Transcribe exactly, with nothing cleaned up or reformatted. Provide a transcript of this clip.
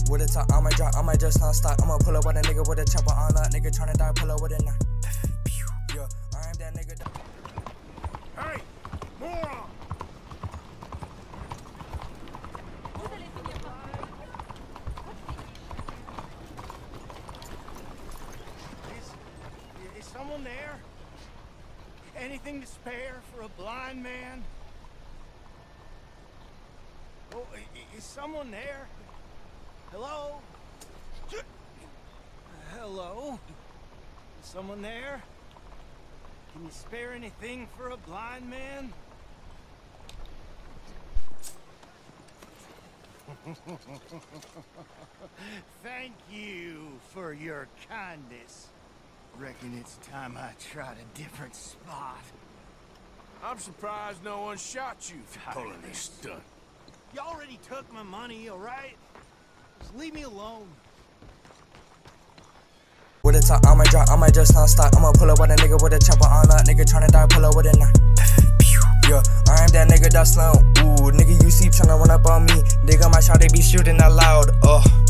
With a top, I might drop, I might just not stop. I'ma pull up with a nigga with a chopper on lock. Nigga tryna die, pull up with a knife. Yeah, I am that nigga. Hey, moron! Is, is someone there? Anything to spare for a blind man? Oh, is someone there? Hello? Hello? Is someone there? Can you spare anything for a blind man? Thank you for your kindness. Reckon it's time I tried a different spot. I'm surprised no one shot you for pulling this stunt. You already took my money, all right? Just leave me alone. With a top, I might drop, I might just not stop. I'ma pull up with a nigga with a chopper on lock. Nigga tryna die, pull up with a knife. Yeah, I am that nigga that's slow. Ooh, nigga, you see tryna run up on me. Nigga, my shot, they be shooting out loud. Oh.